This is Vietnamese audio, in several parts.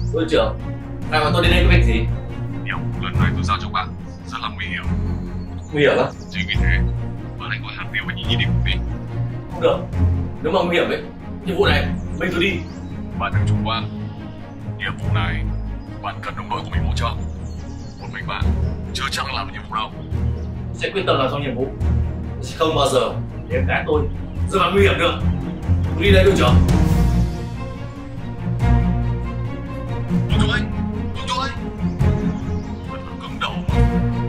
Đội trưởng, ngài gọi tôi đến đây có việc gì? Nhiệm vụ lần này tôi giao cho bạn rất là nguy hiểm. Nguy hiểm á? Chính vì thế, bạn hãy gọi Hàn Tiêu và Nhi Nhi đi cùng đi. Không được, nếu mà nguy hiểm ấy, nhiệm vụ này mình tôi đi. Bạn đừng chủ quan. Nhiệm vụ này bạn cần đồng đội của mình hỗ trợ. Một mình bạn chưa chắc làm được nhiệm vụ đâu. Sẽ quyết tâm làm xong nhiệm vụ, sẽ không bao giờ để em gái tôi rơi vào nguy hiểm được. Tôi đi đây đội trưởng. Đúng rồi, đúng rồi. Vẫn còn cứng đầu mà.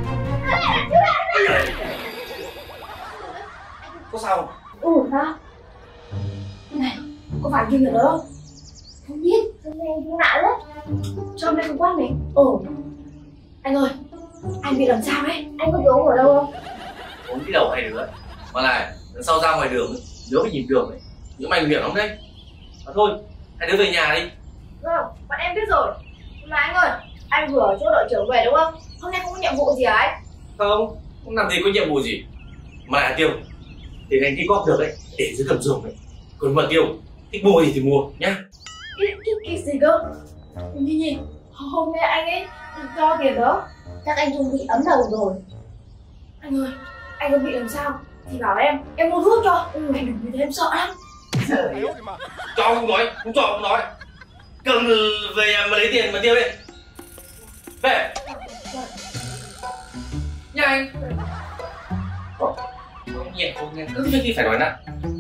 Có sao không? Sao? Này, có phải Kim ở đó không? Không biết, hôm nay anh cũng lạ đấy. Cho hôm nay không quát mình. Anh ơi, anh bị làm sao đấy? Anh có bị ốm ở đâu không? Ốm cái đầu hay nữa. Mà này, lần sau ra ngoài đường ấy, nhớ phải nhìn đường ấy. Những mày nguy hiểm lắm đấy. Mà thôi, hai đứa về nhà đi. Vâng, bọn em biết rồi. Mà anh ơi, anh vừa ở chỗ đội trưởng về đúng không? Hôm nay không có nhiệm vụ gì hả anh? Không làm gì có nhiệm vụ gì. Mà lại Tiêu, thì anh đi góp được đấy, để dưới gầm giường đấy. Còn mà Tiêu, thích mua gì thì mua nhá. Cái gì cơ? Nhi, hôm nay anh ấy cho tiền đó. Chắc anh Trung bị ấm đầu rồi. Anh ơi, anh có bị làm sao thì bảo em mua thuốc cho. Anh đừng như thế em sợ lắm. Cho không nói, không cho không nói. Cầm về nhà mà lấy tiền mà Tiêu đi. Về. Nha anh. Không nhẹ không nghe, cứ việc gì phải nói nặng.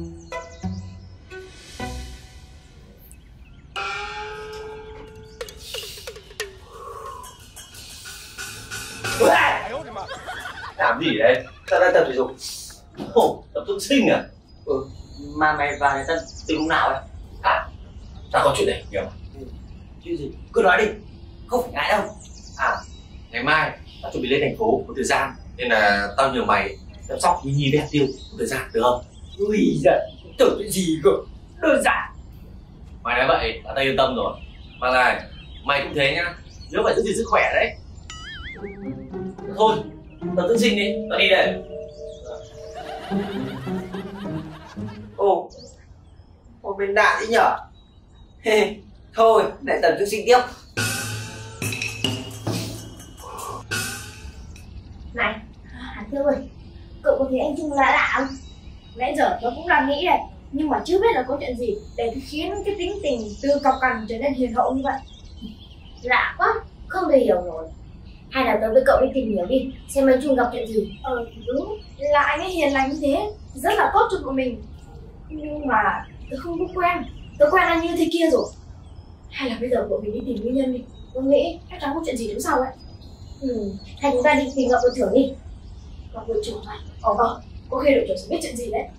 Làm gì đấy? Sao đang tập thể dục? Tập dưỡng sinh à? Mà mày vào nhà tân từ lúc nào ấy? Tao có chuyện này hiểu không? Chuyện gì? Cứ nói đi, không phải ngại đâu. Ngày mai tao chuẩn bị lên thành phố một thời gian, nên là tao nhờ mày chăm sóc Nhi với Hạt Tiêu một thời gian được không? Ui giời, tưởng cái gì cơ? Đơn giản. Mày nói vậy là tao yên tâm rồi. Mà này, mày cũng thế nhá, nhớ phải giữ gìn sức khỏe đấy. Thôi, tập dưỡng sinh đi, tao đi đây. Ồ, bên đạn đấy nhở? Thôi, lại tập dưỡng sinh tiếp. Này, Hàn Tiêu ơi, cậu có thấy anh Trung lạ lạ không? Nãy giờ tớ cũng đang nghĩ này, nhưng mà chưa biết là có chuyện gì để khiến cái tính tình từ cọc cằn trở nên hiền hậu như vậy. Lạ quá, không thể hiểu rồi. Hay là tớ với cậu đi tìm hiểu đi, xem anh Trung gặp chuyện gì. Đúng, là anh ấy hiền lành như thế, rất là tốt cho tụi mình. Nhưng mà tớ không có quen, tớ quen anh như thế kia rồi. Hay là bây giờ bọn mình đi tìm nguyên nhân đi, tớ nghĩ chắc chắn có chuyện gì đứng sau ấy. Hay chúng ta đi tìm gặp đội trưởng đi. Gặp đội trưởng mà. Vâng, có khi đội trưởng sẽ biết chuyện gì đấy.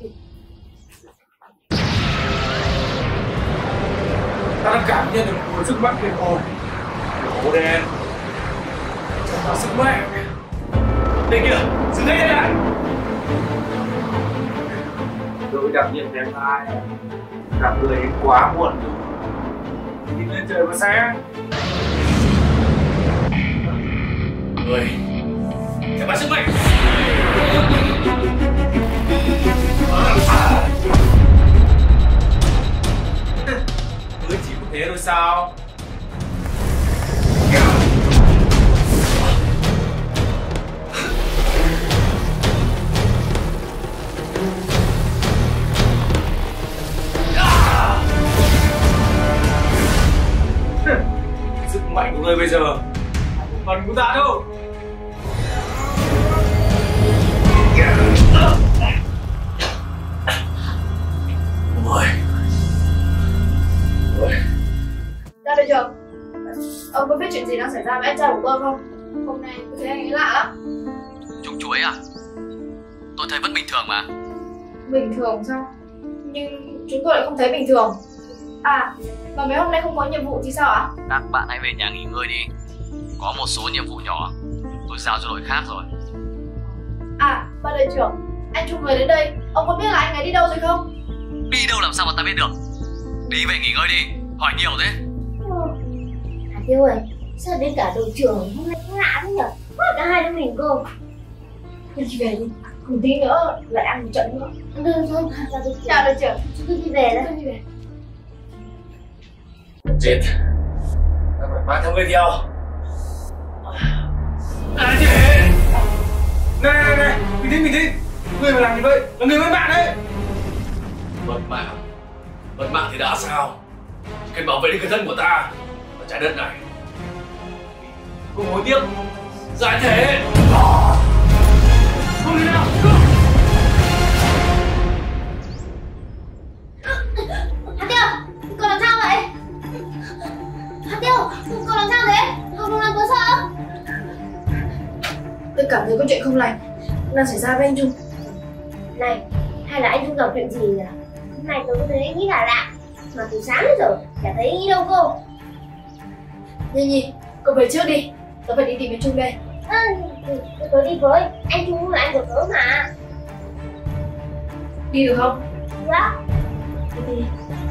Ta đang cảm nhận được một sức mạnh tuyệt vời. Lỗ đen, ta sức mạnh. Đây kìa, dừng ngay đây lại. Đội đặc nhiệm đẹp trai, gặp người đến quá muộn rồi. Nhìn lên trời mà xem. Người, theo bản sức mạnh. Mới chỉ có thế thôi sao? Sức mạnh của người bây giờ không phần của ta đâu. Ra đội trưởng, ông có biết chuyện gì đang xảy ra với anh trai của tôi không? Hôm nay tôi thấy anh ấy lạ lắm. Trúng chuối à? Tôi thấy vẫn bình thường mà. Bình thường sao? Nhưng chúng tôi lại không thấy bình thường. Mà mấy hôm nay không có nhiệm vụ thì sao ạ? Các bạn hãy về nhà nghỉ ngơi đi. Có một số nhiệm vụ nhỏ tôi giao cho đội khác rồi. Mà đội trưởng, anh Trung người đến đây, ông có biết là anh ấy đi đâu rồi không? Đi đâu làm sao mà ta biết được? Đi về nghỉ ngơi đi, hỏi nhiều thế. Hàn Tiêu ơi, sao đến cả đội trưởng hôm nay cũng lạ thế nhở? Có cả hai đứa mình cơ. Thôi đi về đi, không tí nữa lại ăn một trận nữa. Thôi, chào đội trưởng, chúng tôi đi về đấy. Chết. mang theo người theo. Chị! Này, bình tĩnh. Người mà làm như vậy là người với bạn đấy. Mất mạng thì đã sao? Chỉ cần bảo vệ được người thân của ta và trái đất này. Không hối tiếc. Giải thể. Không đi nào. Hạt Tiêu, cậu làm sao vậy? Hạt Tiêu, cậu làm sao thế? Cậu đừng làm tôi sợ. Tôi cảm thấy có chuyện không lành đang xảy ra với anh Trung. Này, hay là anh Trung gặp chuyện gì nhỉ? Hôm nay tôi có thấy anh nghĩ là lạ. Mà từ sáng đến giờ, chả thấy anh nghĩ đâu cô. Nhi, cậu về trước đi. Tớ phải đi tìm anh Trung đây. Tớ đi với. Anh Trung là anh của tớ mà. Đi được không? Dạ. Đi.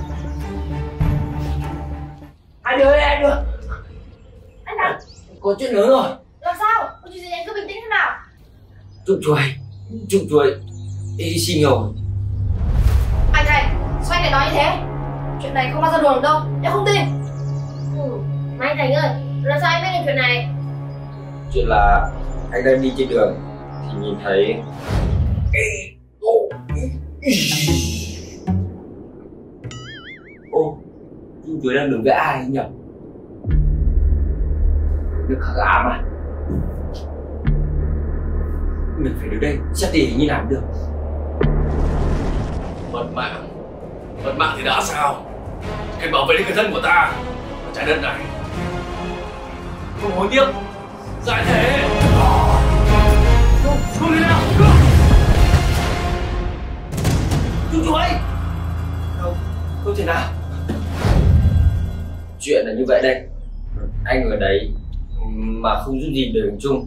Hai đứa ơi, hai đứa. Anh Thắng, Có chuyện lớn rồi. làm sao? Có chuyện gì anh cứ bình tĩnh thế nào? Trụng chuối hy sinh rồi. Anh này, sao anh lại nói như thế? Chuyện này không bao giờ đùa được đâu, em không tin. Mà anh Thành ơi, làm sao anh biết được chuyện này? Chuyện là anh đang đi trên đường thì nhìn thấy trụng chuối đang đứng với ai nhỉ? Được khả ám à? Mình phải đến đây xét tỉ như nào được. Mất mạng thì đã sao? Chỉ cần bảo vệ được người thân của ta và trái đất này. Không hối tiếc. Giải thể. Không đi nào. Trụng chuối. Không thể nào. Chuyện là như vậy đây. Anh ở đấy mà không giúp gì được Trung.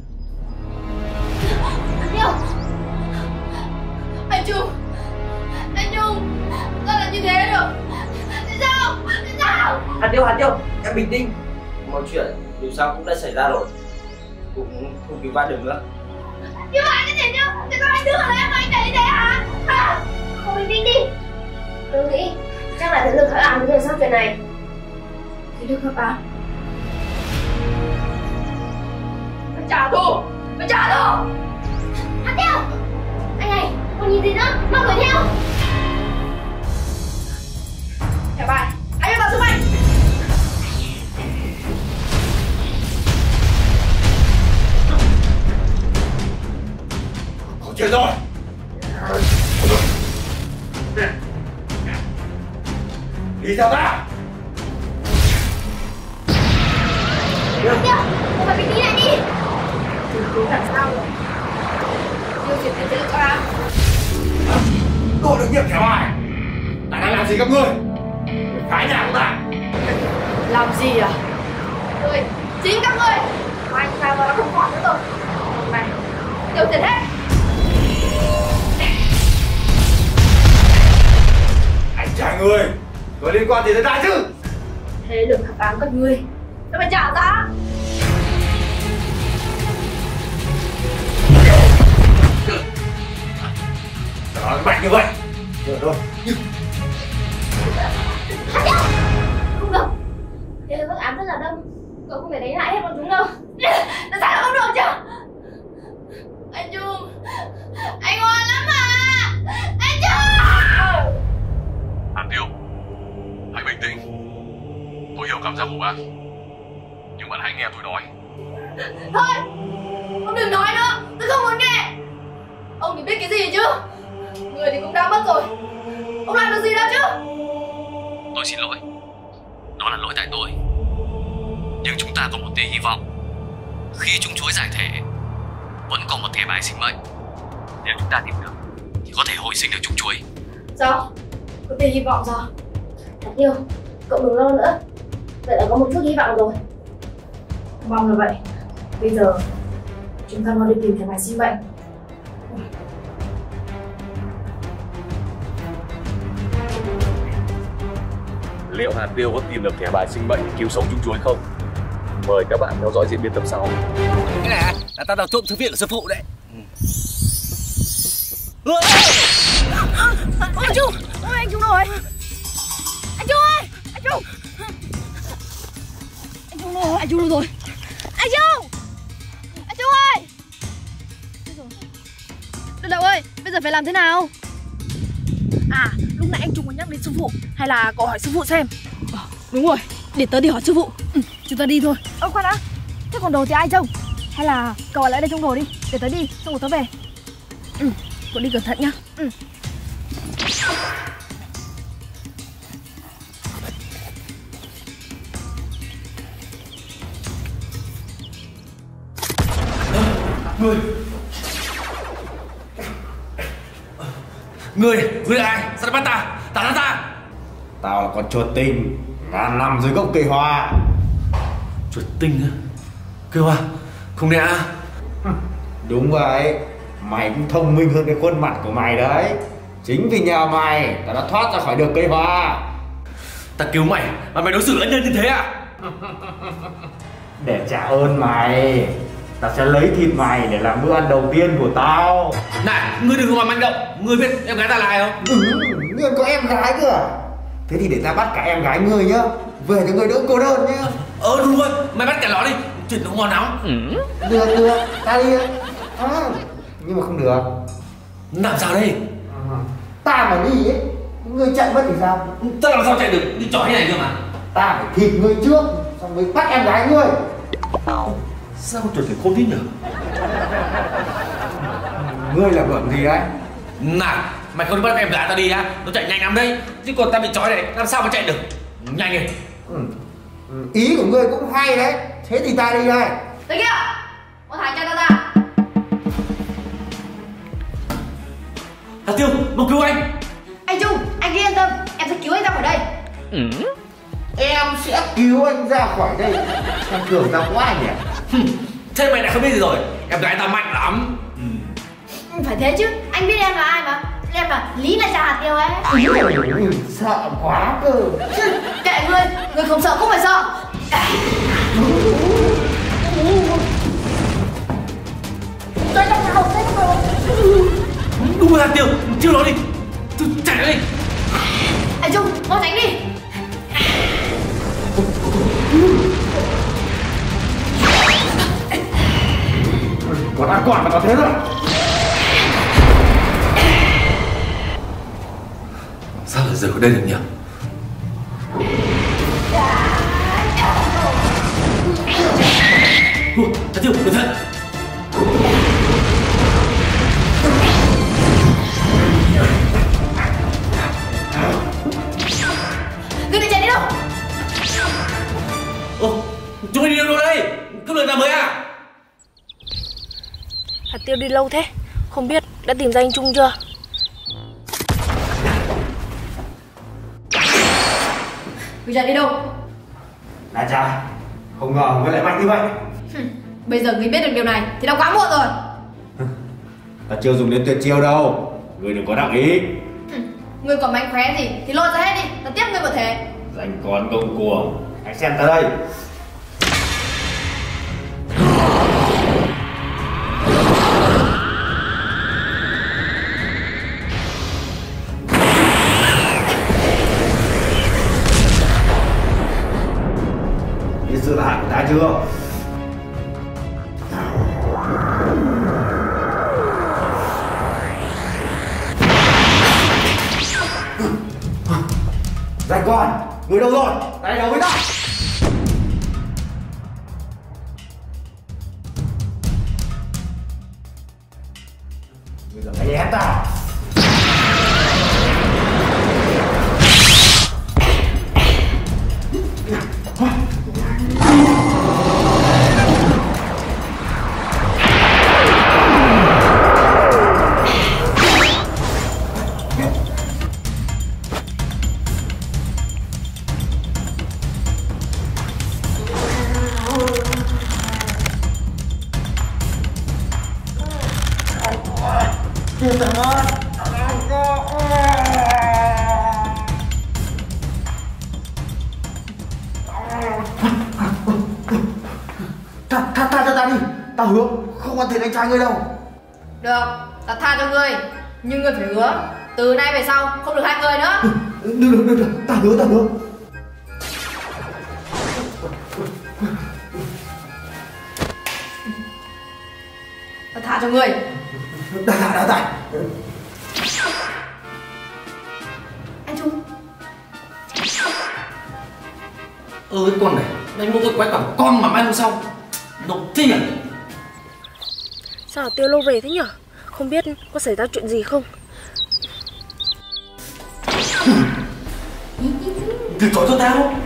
Anh Trung, sao lại như thế được? Tại sao? Hạt Tiêu, em bình tĩnh. Mọi chuyện dù sao cũng đã xảy ra rồi, cũng không cứu vãn được nữa. Nhưng mà anh cái gì chứ? Tại sao anh đứng ở đây mà anh để như thế hả? Không bình tĩnh đi. Tôi nghĩ chắc là thế lực hắc ám mới sau chuyện này. Thế được hắc ám? Phải trả thù! Hạt Tiêu! Anh này, còn nhìn gì nữa? Mau đuổi theo! Thẻ bài, anh ơi vào giúp anh! Có chuyện rồi. Đi theo ta. Hạt Tiêu, cậu phải bình tĩnh lại đi! Cứ làm sao rồi? Tiêu diệt thế lực hắc ám. Tôi được nhiệm thẻ bài. Ta đang làm gì các ngươi? Phá nhà của ta. Làm gì à? Ngươi, chính các ngươi! Mà anh sao mà nó không còn nữa rồi? Hôm nay, tiêu diệt hết! Anh trả người. Có liên quan gì tới ta chứ? Thế lực hắc ám các ngươi, nó phải trả giá! Nói mạnh như vậy. Được rồi. Hạt Tiêu! Không được! Thế lực hắc ám rất là đông. Cậu không thể đánh lại hết bọn chúng đâu. Tại sao không được chứ? Anh Trung, anh ngoan lắm mà! Anh Trung! Hạt Tiêu, hãy bình tĩnh. Tôi hiểu cảm giác của bạn, nhưng bạn hãy nghe tôi nói. Thôi, ông đừng nói nữa, tôi không muốn nghe. Ông thì biết cái gì chứ? Người thì cũng đã mất rồi. Ông làm được gì đâu chứ? Tôi xin lỗi. Đó là lỗi tại tôi. Nhưng chúng ta còn một tia hy vọng. Khi chúng chuối giải thể, vẫn còn một thẻ bài sinh mệnh. Nếu chúng ta tìm được thì có thể hồi sinh được chúng chuối. Sao? Có tia hy vọng sao? Hạt Tiêu, cậu đừng lo nữa. Vậy là có một chút hy vọng rồi. Mong là vậy. Bây giờ chúng ta mau đi tìm thẻ bài sinh mệnh. Liệu Hạt Tiêu có tìm được thẻ bài sinh mệnh cứu sống chúng chuối không? Mời các bạn theo dõi diễn biến tập sau. Cái này là ta đào trộm thư viện của sư phụ đấy. Anh Trung! Ôi anh Trung rồi! Anh Trung ơi! Anh Trung! Anh Trung Trung đâu rồi? Anh Trung đâu rồi? Anh Trung! Anh Trung ơi! Đợi đậu ơi, bây giờ phải làm thế nào? À, lúc nãy anh Trung có nhắc đến sư phụ. Hay là cậu hỏi sư phụ xem. Đúng rồi, để tớ đi hỏi sư phụ. Chúng ta đi thôi. Khoan đã, thế còn đồ thì ai trông? Hay là cậu ở lại đây trông đồ đi, để tớ đi, xong rồi tớ về. Cậu đi cẩn thận nhá. Người là ai? Sao lại bắt ta? Tao ta. Tao là con chuột tinh đang nằm dưới gốc cây hoa. Chuột tinh á? Cây hoa? Không lẽ? Đúng vậy, mày cũng thông minh hơn cái khuôn mặt của mày đấy. Chính vì nhờ mày tao đã thoát ra khỏi được cây hoa. Ta cứu mày mà mày đối xử lẫn nhân như thế à? Để trả ơn mày, tao sẽ lấy thịt mày để làm bữa ăn đầu tiên của tao. Này, ngươi đừng có mà manh động. Ngươi biết em gái ta là ai không? Ngươi có em gái cơ à? Thế thì để ta bắt cả em gái ngươi nhá, về cho ngươi đỡ cô đơn nhá. Đúng rồi, mày bắt cả nó đi, chuyện nó ngon lắm. Được, ta đi. Nhưng mà không được. Làm sao đây? Ta mà đi ấy, ngươi chạy mất thì sao? Ta làm sao chạy được, đi chó thế này cơ mà. Ta phải thịt ngươi trước, xong mới bắt em gái ngươi. Sao chuột phải khôn thế nhỉ? Ngươi là bẩm gì đấy? Này, mày không bắt em gái ta đi á, nó chạy nhanh lắm đấy. Chứ còn ta bị trói này, làm sao mà chạy được? Nhanh đi. Ý của ngươi cũng hay đấy. Thế thì ta đi đây. Tới kìa, có thả chân ta ra. Hà Tiêu, mau cứu anh. Anh Trung, anh cứ yên tâm, em sẽ cứu anh ra khỏi đây. Em sẽ cứu anh ra khỏi đây. Em tưởng ta quá nhỉ? Thế mày đã không biết gì rồi, em gái ta mạnh lắm. Phải thế chứ, anh biết em là ai mà. Em là Lý là Trà Hạt Tiêu ấy. Sợ quá cơ. Kệ ngươi không sợ cũng phải sợ. Tôi trong nào, tôi trong nào. Đúng rồi Hà Tiêu, chiêu nó đi. Chạy nó đi. Anh Trung, mau tránh đi. Còn ăn quả mà có thế rồi. Sao lại rời khỏi đây được nhỉ? Hà Tiêu, cẩn thận. Ngươi định chạy đi đâu? Chúng mày đi đâu đây? Cướp lời ta mới à? Hạt Tiêu đi lâu thế, không biết đã tìm ra anh Trung chưa? Ngươi chạy đi đâu? Là trời, không ngờ ngươi lại mạnh như vậy. Bây giờ ngươi biết được điều này thì đã quá muộn rồi. Ta chưa dùng đến tuyệt chiêu đâu. Ngươi đừng có đắc ý. Ngươi còn mánh khóe gì thì lôi ra hết đi, ta tiếp ngươi một thế. Danh con công cuồng, hãy xem ta đây. Biết sự hại của ta chưa? Danh con, người đâu rồi? Tay đầu với ta. Bây giờ hãy ép ta. Tha cho ta đi. Ta hứa không ăn thịt anh trai ngươi đâu. Được, ta tha cho ngươi. Nhưng ngươi phải hứa từ nay về sau không được hại người nữa. Được, ta hứa. Tao thả cho người. Đào tài. Anh Trung. Cái con này, mày mua cái quái cả một con mà mai hôm sau nộp tiền. Sao Tiêu lâu về thế nhở? Không biết có xảy ra chuyện gì không? Từ chối cho tao.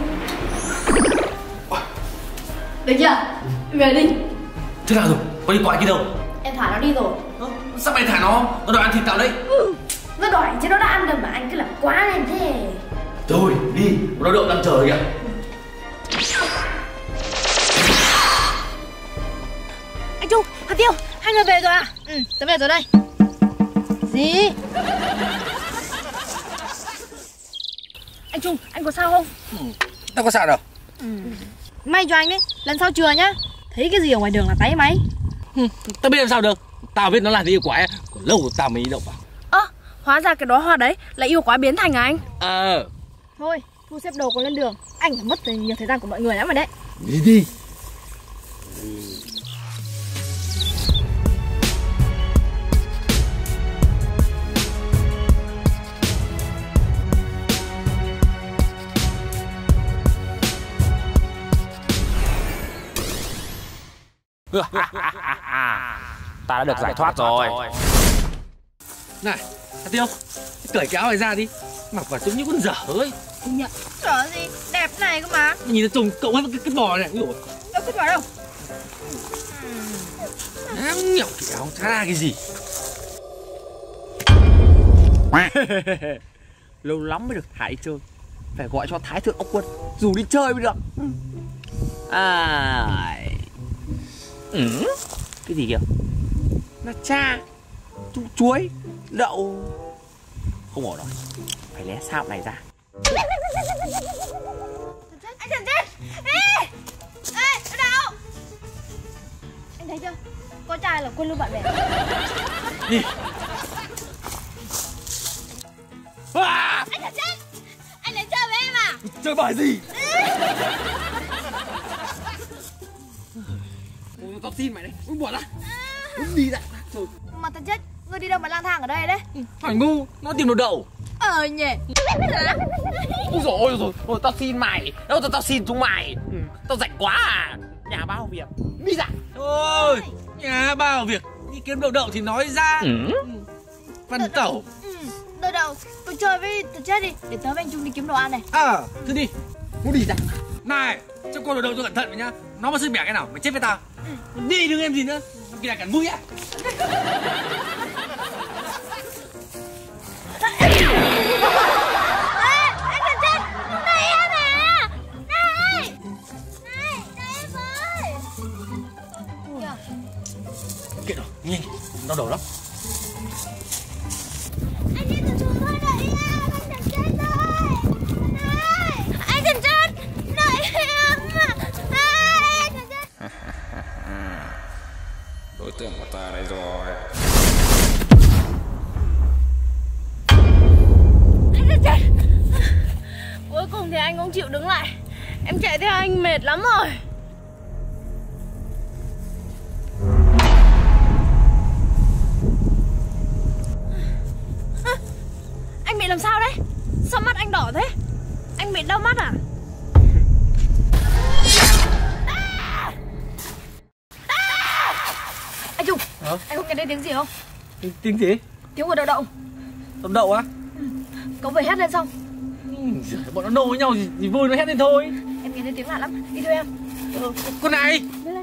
Được chưa? Về đi. Thế nào rồi? Có điện thoại kia đâu? Em thả nó đi rồi. Sao mày thả nó? Nó đòi ăn thịt tao đấy. Nó đòi chứ nó đã ăn rồi mà anh cứ làm quá lên thế. Thôi đi, nó đợi đang chờ kìa. Anh Trung, Hạt Tiêu, hai người về rồi à? Ừ, tớ về rồi đây. Gì? Anh Trung, anh có sao không? Tao có sao đâu. May cho anh đấy, lần sau chừa nhá. Thấy cái gì ở ngoài đường là táy máy. Tao biết làm sao được. Tao biết nó là yêu quái. Còn lâu tao mới động vào. Hóa ra cái đóa hoa đấy là yêu quái biến thành à anh? Thôi, thu xếp đồ còn lên đường. Anh phải mất nhiều thời gian của mọi người lắm rồi đấy. Đi đi. Ta đã được giải thoát rồi. Này, Hạt Tiêu, cởi cái áo này ra đi. Mặc vào giống như con dở ấy. Công nhận. Trời gì, đẹp này cơ mà. Nhìn nó trùng cậu với cái bò này. Đâu kết quả đâu. Nhọc cái áo chả ra cái gì. Lâu lắm mới được Thái chơi. Phải gọi cho Thái thượng ốc quân dù đi chơi mới được. Cái gì kìa? Là cha, chuối, đậu. Không ổn rồi. Phải lé sao này ra. Anh Trần Chết! Ê! Ê! Ở đâu? Anh thấy chưa? Có trai là quên luôn bạn bè. Đi. Anh Trần Chết! Anh đến chơi với em à? Chơi bài gì? Tao xin mày đấy, buồn á. Đi ra. Trời. Mà thật chết, ngươi đi đâu mà lang thang ở đây đấy? Phải ngu, nó tìm đồ đậu. Nhỉ. Úi dồi ôi, tao xin mày. Đâu tao xin chúng mày. Tao rảnh quá à. Nhà bao việc. Đi ra. Thôi, nhà bao việc. Đi kiếm đồ đậu thì nói ra. Văn tẩu. Đợi đâu, tôi chơi với thật chết đi. Để tớ với anh Trung đi kiếm đồ ăn này. Cứ đi. Muốn đi ra. Này, cho con đồ đậu cho cẩn thận mày nhá. Nó mà sức bẻ cái nào, mày chết với tao. Đi đừng em gì nữa. Làm kia là cản vui á. Anh Trần Chết! Này em à! Này! Này! Này em ơi! Kệ nó, nhanh. Nó đổ lắm. Anh đi từ từ thôi đợi em! Anh Trần Chết ơi! Này! Anh Trần Chết! Đợi em! Này! Anh Trần Chết! Đối tượng của ta đây rồi. Anh thật chết. Cuối cùng thì anh cũng chịu đứng lại. Em chạy theo anh mệt lắm rồi. Anh bị làm sao đấy? Sao mắt anh đỏ thế? Anh bị đau mắt à? Anh Trung, anh không nghe thấy tiếng gì không? Tiếng gì? Tiếng của đậu đậu. Đậu đậu á? Cậu vừa hét lên xong. Bọn nó nô với nhau thì vui nó hét lên thôi. Em nghe thấy tiếng lạ lắm, đi theo em. Con này.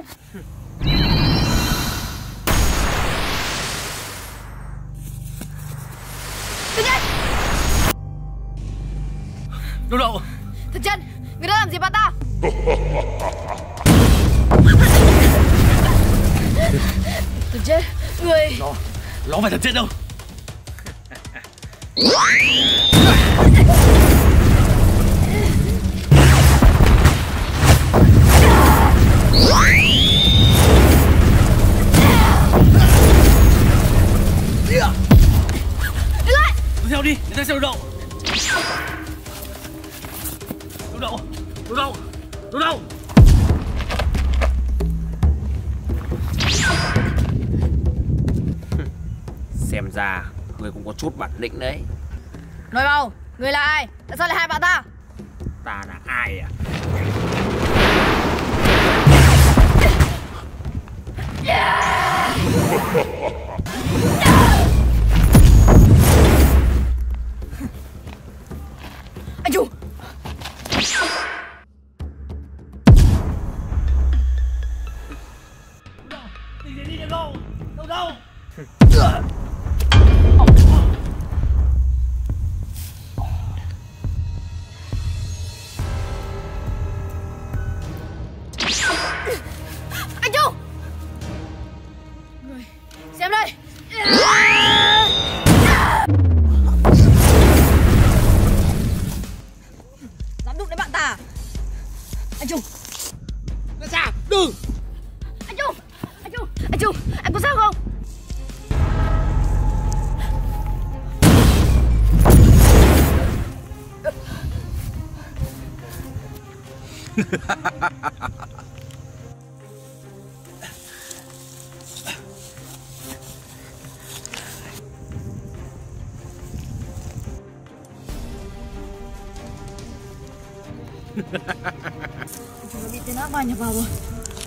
Đậu đậu. Thật chân, người đã làm gì bạn ta? Thật chết, người. Nó phải thật chết đâu. Đi theo đi, để ta xem đậu. Đậu đậu. Đậu đậu. Đậu đậu. ra ngươi cũng có chút bản lĩnh đấy. Nói mau, người là ai? Tại sao lại hại bạn ta? Ta là ai à? Anh chủ! Đi đâu? Đâu? Anh chủ! Người, xem đây! Dám đụng đến bạn ta à? Anh chủ! Ra xa, đừng! Anh chủ! Anh có sao không? Chúng nó bị tên ác ma nhập vào rồi.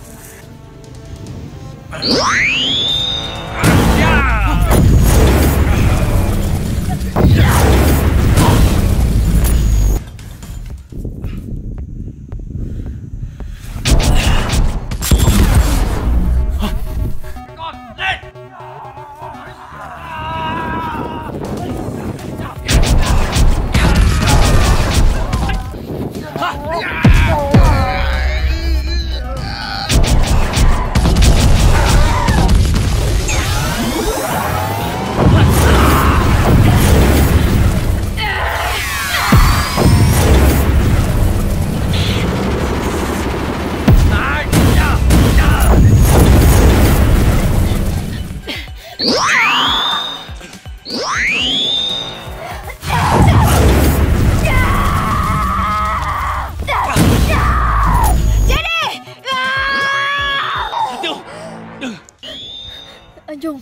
Anh Trung.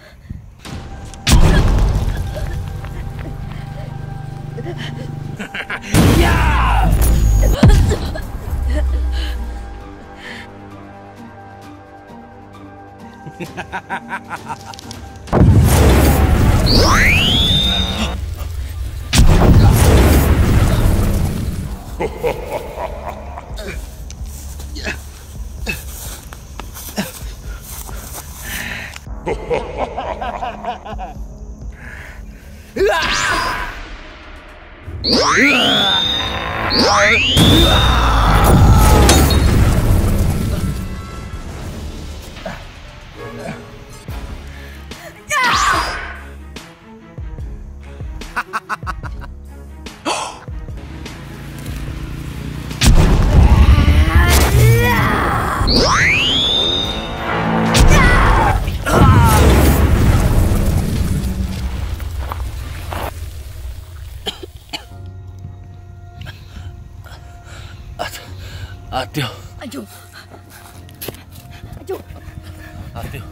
Tiêu. Anh Trung. Anh Trung. Tiêu.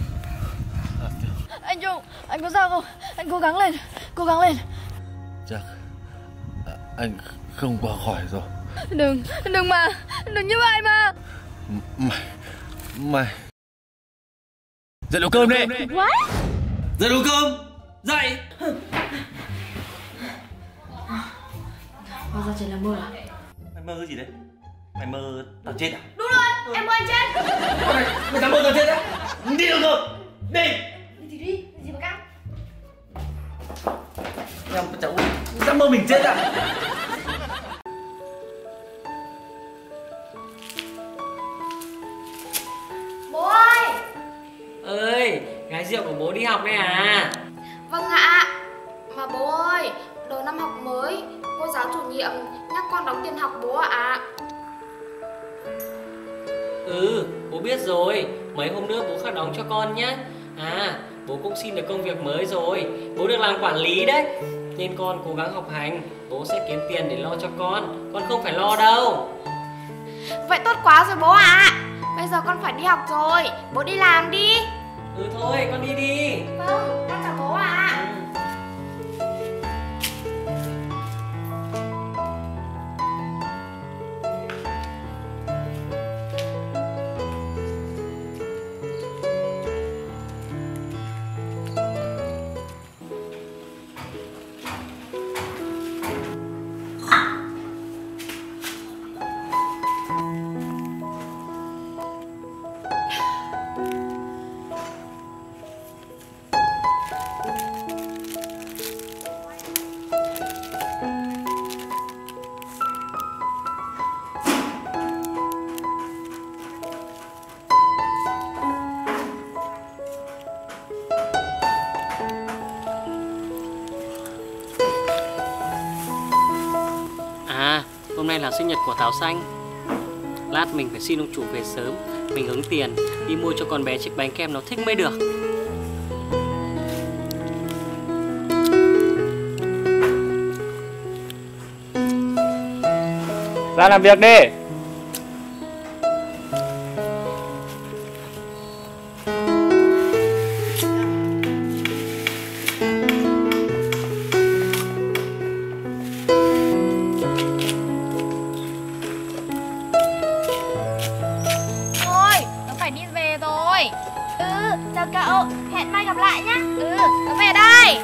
Anh Trung, anh có sao không? Anh cố gắng lên. Chắc anh không qua khỏi rồi. Đừng như vậy mà. Mày dậy nấu cơm đi. What? Dậy nấu cơm. Dậy. Hóa ra chỉ là mơ à? Mày mơ cái gì đấy? Mày mơ tao chết à? Đúng rồi, em mơ anh chết. Mày dám mơ tao chết á? Đi được rồi. Đi. Đi thì đi, gì mà căng. Em cháu dám mơ mình chết à? Bố ơi. Ơi, gái rượu của bố đi học đấy à? Vâng ạ. Mà bố ơi, đầu năm học mới, cô giáo chủ nhiệm nhắc con đóng tiền học bố ạ. Ừ, bố biết rồi. Mấy hôm nữa bố khắc đóng cho con nhé. À, bố cũng xin được công việc mới rồi. Bố được làm quản lý đấy. Nên con cố gắng học hành. Bố sẽ kiếm tiền để lo cho con. Con không phải lo đâu. Vậy tốt quá rồi bố ạ. Bây giờ con phải đi học rồi. Bố đi làm đi. Ừ thôi, con đi đi. Vâng, con chào bố ạ. Hôm nay là sinh nhật của Táo Xanh. Lát mình phải xin ông chủ về sớm, mình ứng tiền đi mua cho con bé chiếc bánh kem nó thích mới được. Ra làm việc đi. Chào cậu, hẹn mai gặp lại nhá. Tớ về đây.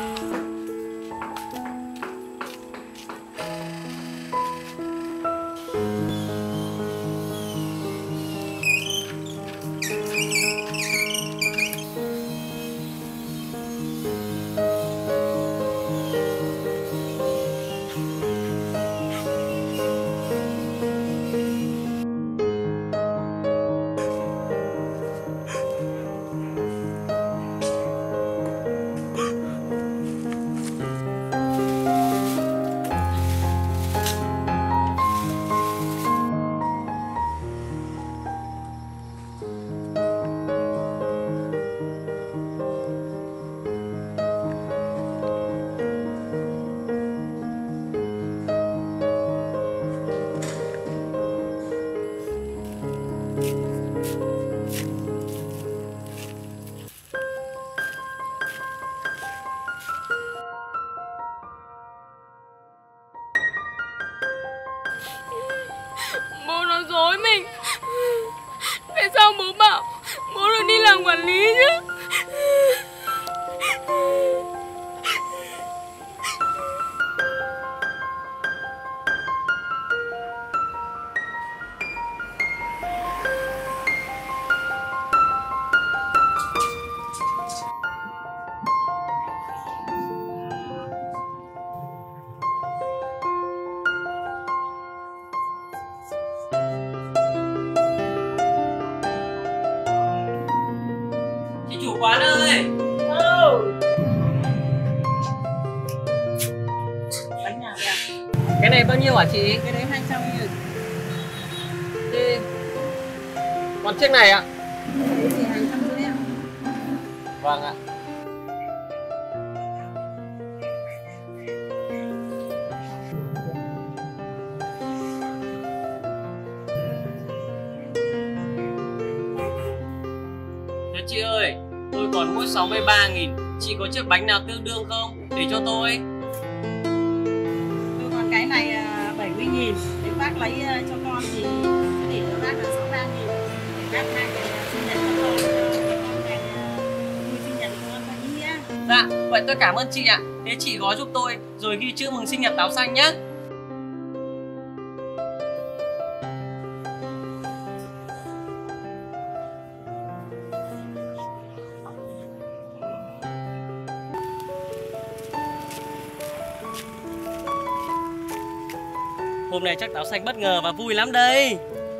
Bố nó dối mình. Tại sao bố bảo bố được đi làm quản lý chứ? Chủ quán ơi. Bánh nào kìa? Cái này bao nhiêu hả chị? Cái đấy 200.000. Thế... Còn chiếc này ạ? Cái gì 250 ạ? Vâng ạ. Thế chị ơi, tôi còn mỗi 63.000. Chị có chiếc bánh nào tương đương không? Để cho tôi. Tôi còn cái này 70.000. Nếu bác lấy cho con thì để cho bác là 63.000. Để bác hai cái sinh nhật cho con ngày vui sinh nhật của con con nhé. Dạ, vậy tôi cảm ơn chị ạ. Thế chị gói giúp tôi rồi ghi chữ mừng sinh nhật Táo Xanh nhé. Hôm nay chắc Táo Xanh bất ngờ và vui lắm đây.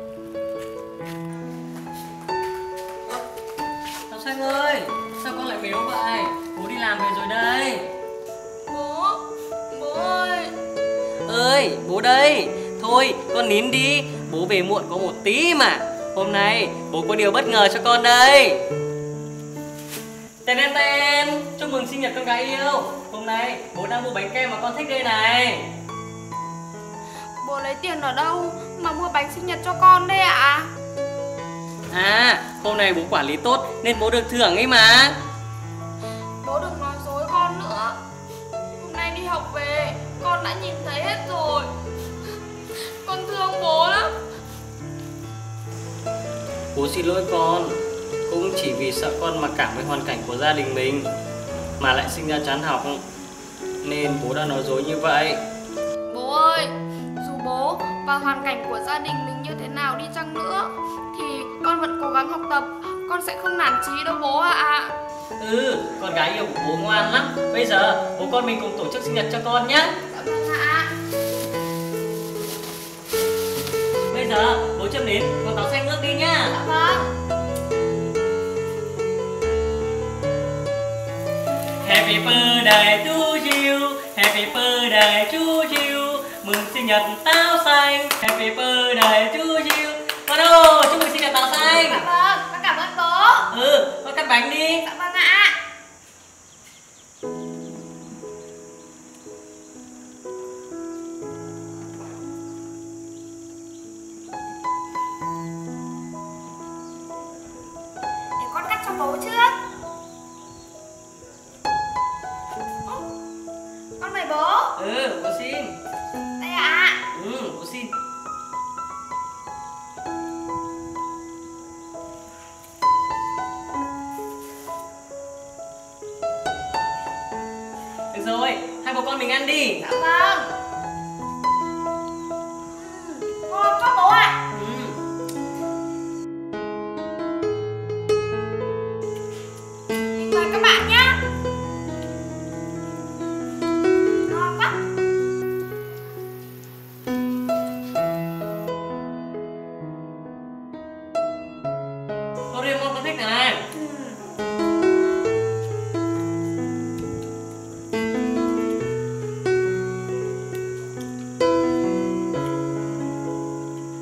Táo Xanh ơi, sao con lại béo vậy? Bố đi làm về rồi đây. Bố ơi. Ơi, bố đây. Thôi, con nín đi, bố về muộn có một tí mà. Hôm nay bố có điều bất ngờ cho con đây. Tên tên tên, chúc mừng sinh nhật con gái yêu. Hôm nay bố đang mua bánh kem mà con thích đây này. Bố lấy tiền ở đâu mà mua bánh sinh nhật cho con đây ạ? À, hôm Hôm nay bố quản lý tốt nên bố được thưởng ấy mà. Bố đừng nói dối con nữa. Hôm nay đi học về con đã nhìn thấy hết rồi. Con thương bố lắm. Bố xin lỗi con. Cũng chỉ vì sợ con mặc cảm với hoàn cảnh của gia đình mình mà lại sinh ra chán học, nên bố đã nói dối như vậy. Bố ơi, dù bố và hoàn cảnh của gia đình mình như thế nào đi chăng nữa thì con vẫn cố gắng học tập. Con sẽ không nản chí đâu bố ạ. Con gái yêu của bố ngoan lắm. Bây giờ bố con mình cùng tổ chức sinh nhật cho con nhé. Dạ vâng ạ. Bây giờ bố châm đến con táo xanh nước đi nhá. Dạ vâng. Happy birthday to you, happy birthday to you, mừng sinh nhật táo xanh. Happy birthday to you. Con ơi, chúc mừng sinh nhật táo xanh. Dạ vâng, con cảm ơn bố. Con cắt bánh đi. Dạ vâng ạ. Để con cắt cho bố trước. Con mời bố. Bố xin. Đây ạ. Bố xin. Được rồi, hai bố con mình ăn đi. Dạ vâng.